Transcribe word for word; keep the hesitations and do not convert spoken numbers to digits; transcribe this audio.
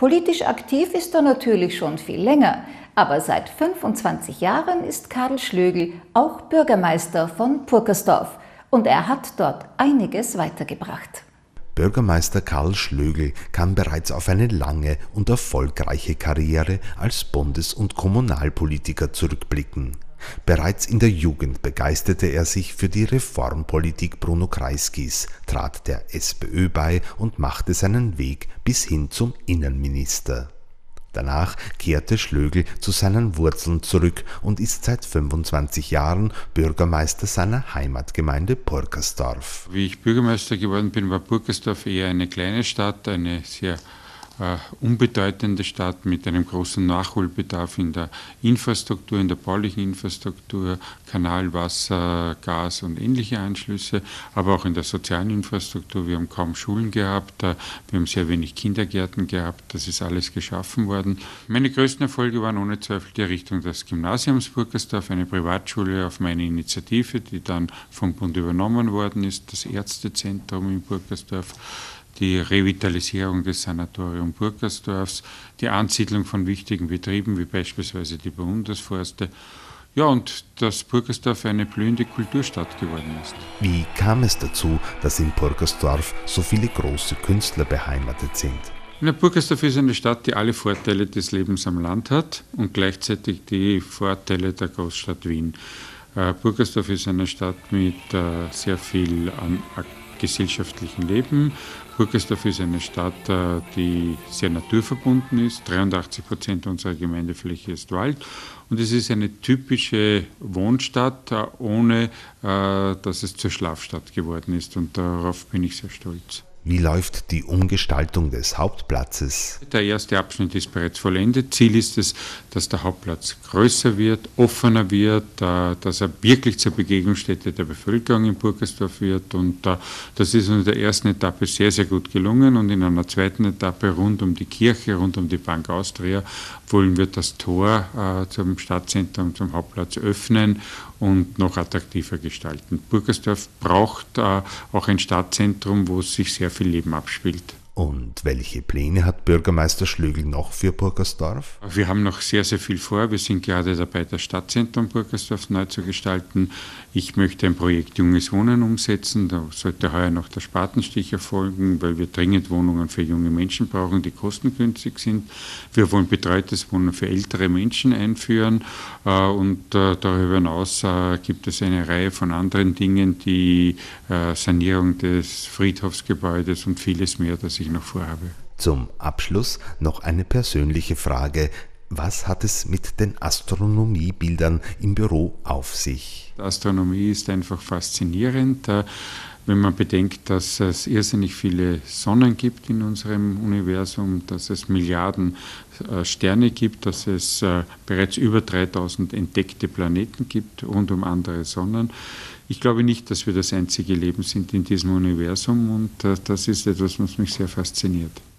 Politisch aktiv ist er natürlich schon viel länger, aber seit fünfundzwanzig Jahren ist Karl Schlögl auch Bürgermeister von Purkersdorf und er hat dort einiges weitergebracht. Bürgermeister Karl Schlögl kann bereits auf eine lange und erfolgreiche Karriere als Bundes- und Kommunalpolitiker zurückblicken. Bereits in der Jugend begeisterte er sich für die Reformpolitik Bruno Kreiskys, trat der SPÖ bei und machte seinen Weg bis hin zum Innenminister. Danach kehrte Schlögl zu seinen Wurzeln zurück und ist seit fünfundzwanzig Jahren Bürgermeister seiner Heimatgemeinde Purkersdorf. Wie ich Bürgermeister geworden bin, war Purkersdorf eher eine kleine Stadt, eine sehr äh, unbedeutende Stadt mit einem großen Nachholbedarf in der Infrastruktur, in der baulichen Infrastruktur, Kanal, Wasser, Gas und ähnliche Anschlüsse, aber auch in der sozialen Infrastruktur. Wir haben kaum Schulen gehabt, äh, wir haben sehr wenig Kindergärten gehabt, das ist alles geschaffen worden. Meine größten Erfolge waren ohne Zweifel die Errichtung des Gymnasiums Purkersdorf, eine Privatschule auf meine Initiative, die dann vom Bund übernommen worden ist, das Ärztezentrum in Purkersdorf, die Revitalisierung des Sanatorium Purkersdorfs, die Ansiedlung von wichtigen Betrieben wie beispielsweise die Bundesforste. Ja, und dass Purkersdorf eine blühende Kulturstadt geworden ist. Wie kam es dazu, dass in Purkersdorf so viele große Künstler beheimatet sind? Ja, Purkersdorf ist eine Stadt, die alle Vorteile des Lebens am Land hat und gleichzeitig die Vorteile der Großstadt Wien. Äh, Purkersdorf ist eine Stadt mit äh, sehr viel an gesellschaftlichem Leben. Purkersdorf ist eine Stadt, die sehr naturverbunden ist. dreiundachtzig Prozent unserer Gemeindefläche ist Wald. Und es ist eine typische Wohnstadt, ohne dass es zur Schlafstadt geworden ist. Und darauf bin ich sehr stolz. Wie läuft die Umgestaltung des Hauptplatzes? Der erste Abschnitt ist bereits vollendet. Ziel ist es, dass der Hauptplatz größer wird, offener wird, dass er wirklich zur Begegnungsstätte der Bevölkerung in Purkersdorf wird. Und das ist in der ersten Etappe sehr, sehr gut gelungen. Und in einer zweiten Etappe rund um die Kirche, rund um die Bank Austria, wollen wir das Tor zum Stadtzentrum, zum Hauptplatz öffnen und noch attraktiver gestalten. Purkersdorf braucht auch ein Stadtzentrum, wo sich sehr viel Leben abspielt. Und welche Pläne hat Bürgermeister Schlögl noch für Purkersdorf? Wir haben noch sehr, sehr viel vor. Wir sind gerade dabei, das Stadtzentrum Purkersdorf neu zu gestalten. Ich möchte ein Projekt Junges Wohnen umsetzen. Da sollte heuer noch der Spatenstich erfolgen, weil wir dringend Wohnungen für junge Menschen brauchen, die kostengünstig sind. Wir wollen betreutes Wohnen für ältere Menschen einführen. Und darüber hinaus gibt es eine Reihe von anderen Dingen, die Sanierung des Friedhofsgebäudes und vieles mehr, das ich noch vorhabe. Zum Abschluss noch eine persönliche Frage. Was hat es mit den Astronomiebildern im Büro auf sich? Astronomie ist einfach faszinierend. Wenn man bedenkt, dass es irrsinnig viele Sonnen gibt in unserem Universum, dass es Milliarden Sterne gibt, dass es bereits über dreitausend entdeckte Planeten gibt rund um andere Sonnen. Ich glaube nicht, dass wir das einzige Leben sind in diesem Universum und das ist etwas, was mich sehr fasziniert.